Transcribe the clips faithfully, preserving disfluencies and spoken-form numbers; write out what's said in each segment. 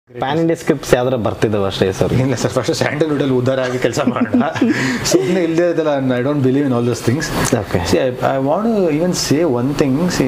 PAN India scripts ಯಾವ್ದಾರ ಬರ್ತಿದ್ದಾವೆ ಶ್ರೇಯಸ್ ಅವ್ರು? ಇಲ್ಲ ಸರ್, ಫಸ್ಟ್ ಸ್ಯಾಂಡಲ್ವುಡ್ ಅಲ್ಲಿ ಉದ್ದಾರ ಆಗಿ ಕೆಲಸ ಮಾಡೋಣ, ಸುಮ್ಮನೆ ಇಲ್ಲದೆ ಇದಲ್ಲ. I don't believe in all those things. Okay, see I want to even say one thing. See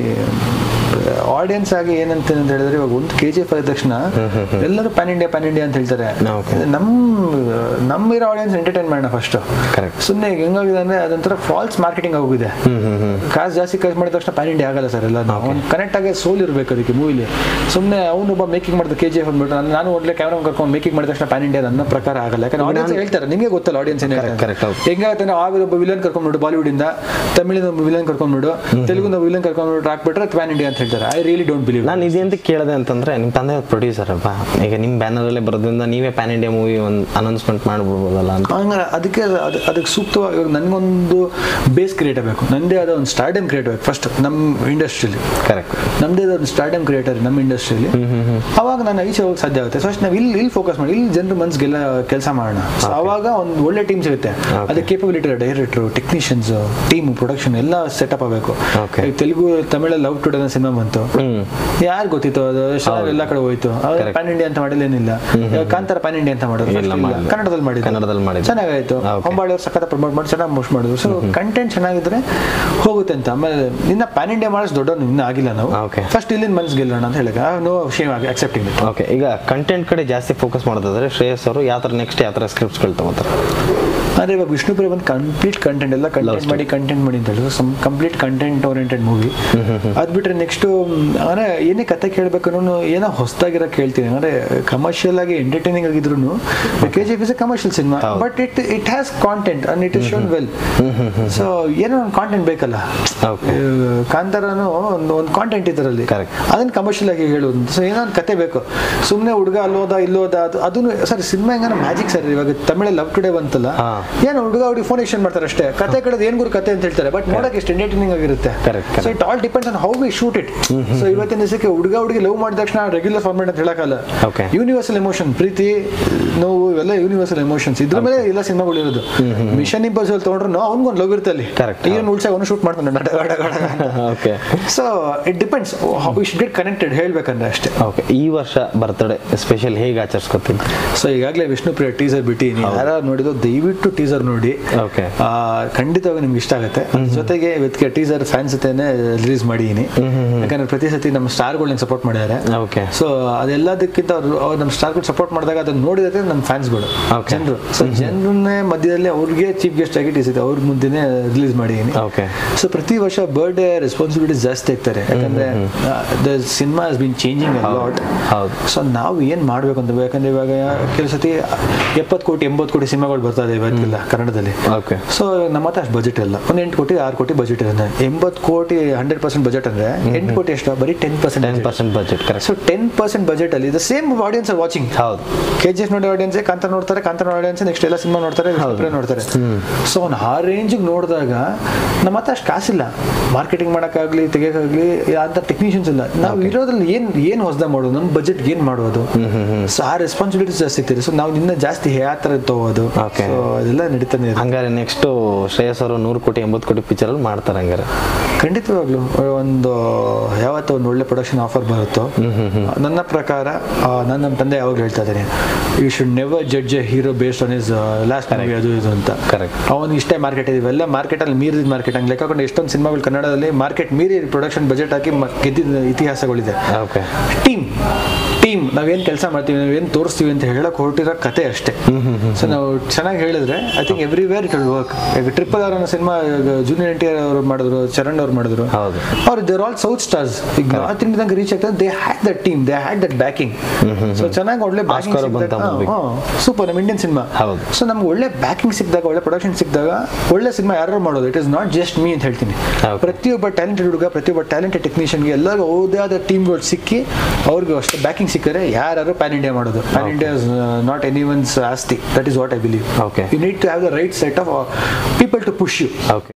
audience ಆಗಿ ಏನಂತ ಅಂತ ಹೇಳಿದ್ರೆ, ಇವಾಗ ಒಂದು ಕೆ ಜಿ ಎಫ್ ಆದ ತಕ್ಷಣ ಎಲ್ಲರೂ ಪ್ಯಾನ್ ಇಂಡಿಯಾ ಪ್ಯಾನ್ ಇಂಡಿಯಾ ಅಂತ ಹೇಳ್ತಾರೆ. ನಮ್ಮ ನಮ್ಮಿರೋ ಆಡಿಯನ್ಸ್ ಎಂಟರ್ಟೈನ್ ಮಾಡೋಣ ಫಸ್ಟ್. ಸುಮ್ಮನೆ ಹೆಂಗಾಗಿದೆ ಅಂದ್ರೆ ಅದೊಂಥರ ಫಾಲ್ಸ್ ಮಾರ್ಕೆಟಿಂಗ್ ಆಗೋಗಿದೆ. ಕಾಸು ಜಾಸ್ತಿ ಖರ್ಚು ಮಾಡಿದ ತಕ್ಷಣ ಪ್ಯಾನ್ ಇಂಡಿಯಾ ಆಗಲ್ಲ ಸರ್. ಎಲ್ಲ ಒಂದು ಕನೆಕ್ಟ್ ಆಗಿ ಸೋಲ್ ಇರಬೇಕು ಅದಕ್ಕೆ ಮೂವಿಲಿ. ಸುಮ್ಮನೆ ಅವನೊಬ್ಬ ಮೇಕಿಂಗ್ ಮಾಡಿದ ಕೆ ಜಿ ಎಫ್ ಅಂದ್ಬಿಟ್ಟು ನಾನು ಒಳ್ಳೆ ಕ್ಯಾಮ್ರಾ ಕರ್ಕೊಂಡು ಮೇಕಿಂಗ್ ಮಾಡಿದ ತಕ್ಷಣ ಪ್ಯಾನ್ ಇಂಡಿಯಾ ನನ್ನ ಪ್ರಕಾರ ಆಗಲ್ಲ. ಯಾಕಂದ್ರೆ ಆಡಿಯನ್ಸ್ ಹೇಳ್ತಾರೆ, ನಿಮಗೆ ಗೊತ್ತಲ್ಲ ಆಡಿಯನ್ಸ್ ಏನೇ ಹೆಂಗಾಗುತ್ತೆ. ಆವಿರೊಬ್ಬ ವಿಲನ್ ಕರ್ಕೊಂಡ್ಬಿಡು, ಬಾಲಿವುಡ್ ಇಂದ ತಮಿಳಿನ ಒಬ್ಬ ವಿಲನ್ ಕರ್ಕೊಂಡ್ಬಿಡು, ತೆಲುಗಿನ ವಿಲನ್ ಕರ್ಕೊಂಡ್ಬಿಟ್ಟು ಹಾಕ್ಬಿಟ್ರೆ ಪ್ಯಾನ್ ಇಂಡಿಯಾ ಅಂತ ಹೇಳ್ತಾರೆ. I really don't believe. ನಾನು ಇದೇ ಅಂತ ಕೇಳಿದೆ ಅಂತಂದ್ರೆ, ನಿಮ್ಮ ತಂದೆ ಪ್ರೊಡ್ಯೂಸರ್ ಅಲ್ವಾ, ಈಗ ನಿಮ್ಮ ಬ್ಯಾನರಲ್ಲೇ ಬರೋದ್ರಿಂದ ನೀವೇ ಪ್ಯಾನ್ ಇಂಡಿಯಾ ಮೂವಿ ಒಂದು ಅನೌನ್ಸ್ಮೆಂಟ್ ಮಾಡ್ಬಿಡ್ಬೋದಲ್ಲ ಅಂತ. ಹಂಗಾರೆ ಅದಕ್ಕೆ ಅದು ಅದಕ್ಕೆ ಸೂಕ್ತವಾಗಿ ಇವಾಗ ನನಗೊಂದು ಬೇಸ್ ಕ್ರಿಯೇಟ್ ಆಗಬೇಕು, ನನ್ನದೇ ಆದ ಒಂದು ಸ್ಟಾರ್ಡಮ್ ಕ್ರಿಯೇಟ್ ಆಗಬೇಕು ಫಸ್ಟ್ ನಮ್ಮ ಇಂಡಸ್ಟ್ರಿಯಲ್ಲಿ. ಕರೆಕ್ಟ್, ನಮ್ಮದೇ ಒಂದು ಸ್ಟಾರ್ಡಮ್ ಕ್ರಿಯೇಟರ್ ನಮ್ಮ ಇಂಡಸ್ಟ್ರಿಯಲ್ಲಿ. ಅವಾಗ ನಾನು ಈಚೆ ಹೋಗಿ ಸಾಧ್ಯ ಆಗುತ್ತೆ. ಫಸ್ಟ್ ನಾವು ಇಲ್ಲಿ ಇಲ್ಲಿ ಫೋಕಸ್ ಮಾಡಿ, ಇಲ್ಲಿ ಜನರು ಮನ್ಸಿಗೆಲ್ಲ ಕೆಲಸ ಮಾಡೋಣ. ಅವಾಗ ಒಂದು ಒಳ್ಳೆ ಟೀಮ್ ಸಿಗುತ್ತೆ. ಅದಕ್ಕೆ capability, director, technicians, team, production ಎಲ್ಲ ಸೆಟಪ್ ಆಗಬೇಕು. ತೆಲುಗು ತಮಿಳಲ್ಲಿ ಲವ್ ಟುಡೇ ಸಿನಿಮಾ ಬಂತು, ಯಾರು ಗೊತ್ತಿತ್ತು ಅದು ಎಲ್ಲ ಕಡೆ ಹೋಯ್ತು. ಪ್ಯಾನ್ ಇಂಡಿಯಾ ಅಂತ ಮಾಡಲೇನಿಲ್ಲ. ಕಾಂತಾರ ಪ್ಯಾನ್ ಇಂಡಿಯಾ ಅಂತ ಮಾಡೋದು ಕನ್ನಡದಲ್ಲಿ ಮಾಡಿ ಕನ್ನಡದಲ್ಲಿ ಮಾಡಿ ಚೆನ್ನಾಗಾಯ್ತು. ಹೊಂಬಾಳಿ ಅವ್ರು ಸಖತ್ ಪ್ರಮೋಟ್ ಮಾಡಿ ಚೆನ್ನಾಗಿ ಮೂವ್ ಮಾಡಿದ್ರು. ಸೊ ಕಂಟೆಂಟ್ ಚೆನ್ನಾಗಿದ್ರೆ ಹೋಗುತ್ತೆ ಅಂತ. ಆಮೇಲೆ ನಿನ್ನ ಪ್ಯಾನ್ ಇಂಡಿಯಾ ಮಾಡಿಸ್ ದೊಡ್ಡ ಇನ್ನೂ ಆಗಿಲ್ಲ ನಾವು. ಫಸ್ಟ್ ಇಲ್ಲಿಂದ ಮನ್ಸ್ ಗೆಲ್ಲೋಣ ಅಂತ ಹೇಳಿದ ನೋ ಶೇಮ್ ಆಗಿ ಅಕ್ಸೆಪ್ಟಿಂಗ್ ಇಟ್. ಓಕೆ, ಈಗ ಕಂಟೆಂಟ್ ಕಡೆ ಜಾಸ್ತಿ ಫೋಕಸ್ ಮಾಡೋದಾದ್ರೆ ಶ್ರೇಯಸ್ ಅವರು ಯಾವ ಥರ ನೆಕ್ಸ್ಟ್ ಯಾವ ಥರ ಸ್ಕ್ರಿಪ್ಟ್ಸ್ಗಳು ತಗೋತಾರೆ? ಅಂದರೆ ಇವಾಗ ವಿಷ್ಣುಪ್ರಿಯ ಒಂದು ಕಂಪ್ಲೀಟ್ ಕಂಟೆಂಟ್ ಎಲ್ಲ ಕಂಟೆಂಟ್ ಮಾಡಿ ಕಂಟೆಂಟ್ ಮಾಡಿ ಅಂತ ಹೇಳಿದ್ರು. Some complete content oriented movie. ಅದು ಬಿಟ್ಟರೆ ನೆಕ್ಸ್ಟು ಅಂದರೆ ಏನೇ ಕತೆ ಕೇಳಬೇಕು ಅನ್ನೋ ಏನೋ ಹೊಸದಾಗಿರೋ ಕೇಳ್ತೀನಿ. ಅಂದರೆ ಕಮರ್ಷಿಯಲ್ ಆಗಿ ಎಂಟರ್ಟೈನಿಂಗ್ ಆಗಿದ್ರು K G F is a commercial cinema, but it it has content and it is shown well. So ಏನೋ ಒಂದು ಕಾಂಟೆಂಟ್ ಬೇಕಲ್ಲ. ಕಾಂತಾರನು ಒಂದು ಒಂದು ಕಾಂಟೆಂಟ್ ಇದರಲ್ಲಿ, ಅದನ್ನ ಕಮರ್ಷಿಯಲ್ ಆಗಿ ಹೇಳೋದು. ಸೊ ಏನೋ ಒಂದು ಕತೆ ಬೇಕು. ಸುಮ್ಮನೆ ಹುಡುಗ ಅಲ್ಲೋದ ಇಲ್ಲೋದ ಅದು ಅದನ್ನು ಸರ್ ಸಿನಿಮಾ ಹೆಂಗ ಮ್ಯಾಜಿಕ್ ಸರ್. ಇವಾಗ ತಮಿಳಲ್ಲಿ ಲವ್ ಟುಡೇ ಬಂತಲ್ಲ, ಏನು ಹುಡುಗ ಹುಡುಗಿ ಫೋನ್ ಎಕ್ಸ್ಚೇಂಜ್ ಮಾಡ್ತಾರೆ ಅಷ್ಟೇ. ಕತೆ ಕಡೆದು ಏನ್ ಗುರು ಕತೆ ಅಂತ ಹೇಳ್ತಾರೆ, ಬಟ್ ನೋಡಕ್ಕೆ ಎಷ್ಟು ಎಂಟರ್ಟೈನಿಂಗ್ ಆಗಿರುತ್ತೆ. So it all depends on how we shoot it. So ಇವತ್ತಿನ ದಿವಸಕ್ಕೆ ಹುಡುಗ ಹುಡುಗಿ ಲವ್ ಮಾಡಿದ ತಕ್ಷಣ ರೆಗ್ಯುಲರ್ ಫಾರ್ಮೇಟ್ ಅಂತ ಹೇಳಕ್ಕಲ್ಲ. ಯೂನಿವರ್ಸಲ್ ಎಮೋಷನ್, ಪ್ರೀತಿ, ನೋವು, ಇವೆಲ್ಲ ಯೂನಿವರ್ಸಲ್ ಎಮೋಷನ್ಸ್. ಇದ್ರ ಮೇಲೆ ಎಲ್ಲ ಸಿನಿಮಾಗಳು ಇರೋದು. ಮಿಷನ್ ಇಂಪಾಸಿಬಲ್ ತಗೊಂಡ್ರು ಅವ್ನಿಗೊಂದು ಲವ್ ಇರುತ್ತೆ ಅಲ್ಲಿ, ಏನು ಉಳ್ಸಾಗ ಅವನು ಶೂಟ್ ಮಾಡ್ತಾನೆ. So it depends how we should get connected ಹೇಳ್ಬೇಕಂದ್ರೆ ಅಷ್ಟೇ. ಓಕೆ, ಈ ವರ್ಷ ಬರ್ತ್ಡೇ ಸ್ಪೆಷಲ್ ಹೇಗೆ ಆಚರಿಸ್ಕೊತೀನಿ? ಸೊ ಈಗಾಗಲೇ ವಿಷ್ಣುಪ್ರಿಯ ಟೀಸರ್ ಬಿಟ್ಟಿನಿ, ಯಾರು ನೋಡಿದ್ರು ದಯವಿಟ್ಟು ಟೀಸರ್ ನೋಡಿ. ಖಂಡಿತವಾಗಿ ನಿಮ್ಗೆ ಇಷ್ಟ ಆಗುತ್ತೆ. ಜೊತೆಗೆ ಇವತ್ತಿಗೆ ಟೀಸರ್ ಫ್ಯಾನ್ಸ್ ಜೊತೆನೆ ರಿಲೀಸ್ ಮಾಡಿದೀನಿ. ಯಾಕಂದ್ರೆ ಪ್ರತಿ ಸತಿ ನಮ್ಮ ಸ್ಟಾರ್ಗಳು ಸಪೋರ್ಟ್ ಮಾಡಿದ್ದಾರೆ. ಸೊ ಅದೆಲ್ಲದಕ್ಕಿಂತ ಅವ್ರು ನಮ್ಮ ಸ್ಟಾರ್ಗಳು ಸಪೋರ್ಟ್ ಮಾಡಿದಾಗ ಅದನ್ನ ನೋಡಿದ್ರೆ ನಮ್ಮ ಫ್ಯಾನ್ಸ್ಗಳು ಜನರು. ಸೊ ಜನರನ್ನೇ ಮಧ್ಯದಲ್ಲಿ ಅವ್ರಿಗೆ ಚೀಫ್ ಗೆಸ್ಟ್ ಆಗಿ ಟೀಸರ್ ಅವ್ರ ಮುಂದೆನೆ ರಿಲೀಸ್ ಮಾಡಿದೀನಿ. ಸೊ ಪ್ರತಿ ವರ್ಷ ಬರ್ಡೇ ರೆಸ್ಪಾನ್ಸಿಬಿಲಿಟೀಸ್ ಜಾಸ್ತಿ ಆಗ್ತಾರೆ. ಯಾಕಂದ್ರೆ the cinema has been changing a lot. So ನಾವು ಏನ್ ಮಾಡ್ಬೇಕು ಅಂತ, ಯಾಕಂದ್ರೆ ಇವಾಗ ಕೆಲವು ಸತಿ ಎಪ್ಪತ್ತು ಕೋಟಿ ಎಂಬತ್ತು ಕೋಟಿ ಸಿನಿಮಾಗಳು ಬರ್ತಾ ಇದೆ ಇವತ್ತಿಲ್ಲ ಕನ್ನಡದಲ್ಲಿ. ಸೊ ನಮ್ಮ ಹತ್ರ ಅಷ್ಟು ಬಜೆಟ್ ಇಲ್ಲ. ಒಂದು ಎಂಟು ಕೋಟಿ ಆರು ಕೋಟಿ ಬಜೆಟ್ ಇದೆ. ಎಂಬತ್ತು ಕೋಟಿ ಹಂಡ್ರೆಡ್ ಪರ್ಸೆಂಟ್ ಬಜೆಟ್ ಅಂದ್ರೆ ಎಂಟು ಕೋಟಿ ಎಷ್ಟು, ಬರೀ ten percent ten percent budget. So ten percent budget ಅಲ್ಲಿ the same audience are watching. ಹೌದು, ಕೆ ಜಿ ಎಫ್ ನೋಡಿ ಆಡಿಯನ್ಸ್ ಕಾಂತಾರ ನೋಡ್ತಾರೆ, ಕಾಂತಾರ ಆಡಿಯನ್ಸ್ ನೆಕ್ಸ್ಟ್ ಎಲ್ಲ ಸಿನಿಮಾ ನೋಡ್ತಾರೆ, ನೋಡ್ತಾರೆ. ಸೊ ಅವ್ನು ಆ ರೇಂಜಿಗೆ ನೋಡಿದಾಗ ನಮ್ಮ ಹತ್ರ ಅಷ್ಟು ಕಾಸಿಲ್ಲ ಮಾರ್ಕೆಟಿಂಗ್ ಮಾಡೋಕ್ಕಾಗ್ಲಿ ತೆಗಿಯೋಕ್ಕಾಗ್ಲಿ ಅಂತ ಟೆಕ್ನಿಷಿಯನ್ಸ್ ಇಲ್ಲ. ನಾವು ಇರೋದ್ರಲ್ಲಿ ಏನ್ ಏನ್ ಹೊಸದ ಮಾಡೋದು, ನಮ್ಮ ಬಜೆಟ್ ಏನ್ ಮಾಡೋದು. ಸೊ ಆ ರೆಸ್ಪಾನ್ಸಿಬಿಲಿಟೀಸ್ ಜಾಸ್ತಿ ಸಿಗ್ತಿದೆ. ಸೊ ನಾವು ಇನ್ನ ಜಾಸ್ತಿ ಯಾವ ತರ ತಗೋದು, ಅದೆಲ್ಲ ನಡೀತಾನೆ. ಹಂಗಾರೆ ನೆಕ್ಸ್ಟ್ ಶ್ರೇಯಸ್ ಅವರು ನೂರು ಕೋಟಿ ಎಂಬತ್ತು ಕೋಟಿ ಪಿಕ್ಚರ್ ಅಲ್ಲಿ ಮಾಡ್ತಾರೆ. ಹಂಗಾರೆ ಖಂಡಿತವಾಗ್ಲು ಒಂದು ಯಾವತ್ತೂ ಒಂದು ಒಳ್ಳೆ ಪ್ರೊಡಕ್ಷನ್ ಆಫರ್ ಬರುತ್ತೋ ನನ್ನ ಪ್ರಕಾರ, ನಾನು ನಮ್ಮ ತಂದೆ ಯಾವಾಗಲೂ ಹೇಳ್ತಾ ಇದ್ದೇನೆ, you should never judge a hero based on his last movie ಅದು ಇದು ಅಂತ. ಕರೆಕ್ಟ್, ಅವನು ಇಷ್ಟೇ ಮಾರ್ಕೆಟ್ ಇದೆ, ಇವೆಲ್ಲ ಮಾರ್ಕೆಟ್ ಅಲ್ಲಿ ಮೀರಿದ ಮಾರ್ಕೆಟ್. ಹಂಗೆ ಲೆಕ್ಕಕೊಂಡು ಎಷ್ಟೊಂದು ಸಿನಿಮಾಗಳು ಕನ್ನಡದಲ್ಲಿ ಮಾರ್ಕೆಟ್ ಮೀರಿ ಪ್ರೊಡಕ್ಷನ್ ಬಜೆಟ್ ಹಾಕಿ ಗೆದ್ದಿದ್ದ ಇತಿಹಾಸಗಳಿದೆ. ಟೀಮ್ ಟೀಮ್ ನಾವೇನು ಕೆಲಸ ಮಾಡ್ತೀವಿ, ನಾವೇನು ತೋರಿಸ್ತೀವಿ ಅಂತ ಹೇಳಕ್ ಹೊರಟಿರೋ ಕತೆ ಅಷ್ಟೇ. ಸೊ ನಾವು ಚೆನ್ನಾಗಿ ಹೇಳಿದ್ರೆ I think everywhere it will work. ಈಗ ಟ್ರಿಪಲ್ ಆರ್ ಅನ್ನೋ cinema junior N T R ಅವರು ಮಾಡಿದ್ರು, ಚರಣ್ ಅವ್ರು ಮಾಡಿದ್ರು. ಅವ್ರು ದೇರ್ ಆಲ್ ಸೌತ್ ಸ್ಟಾರ್ಸ್. ಈಗ ನಾರ್ತ್ ಇಂಡಿಯಾದಂಗೆ ರೀಚ್ ಆಗ್ತದೆ. They had that team, they had that backing. So ಚೆನ್ನಾಗಿ ಒಳ್ಳೆ ಬ್ಯಾಕಿಂಗ್ ಸೂಪರ್ ನಮ್ಮ ಇಂಡಿಯನ್ ಸಿನಿಮಾ. ಸೊ ನಮ್ಗೆ ಒಳ್ಳೆ ಬ್ಯಾಕಿಂಗ್ ಸಿಕ್ಕಿದಾಗ, ಒಳ್ಳೆ ಪ್ರೊಡಕ್ಷನ್ ಸಿಕ್ಕಿದಾಗ ಒಳ್ಳೆ ಸಿನಿಮಾ ಯಾರು ಮಾಡೋದು. It is not just me ಅಂತ ಹೇಳ್ತೀನಿ. ಪ್ರತಿಯೊಬ್ಬ ಟ್ಯಾಲೆಂಟೆಡ್ ಹುಡುಗ, ಪ್ರತಿಯೊಬ್ಬ ಟ್ಯಾಲೆಂಟೆಡ್ ಟೆಕ್ನಿಷಿಯನ್ಗೆ ಎಲ್ಲರಿಗೂ ಅವ್ರದೇ ಆದ ಟೀಮ್ಗಳು ಸಿಕ್ಕಿ ಅವ್ರಿಗೆ ಅಷ್ಟೇ ಬ್ಯಾಕಿಂಗ್ ಸಿಕ್ಕರೆ ಯಾರು ಪ್ಯಾನ್ ಇಂಡಿಯಾ ಮಾಡೋದು. Pan India is not anyone's ಆಸ್ತಿ. That is what I believe. You need to have the right set of people to push you.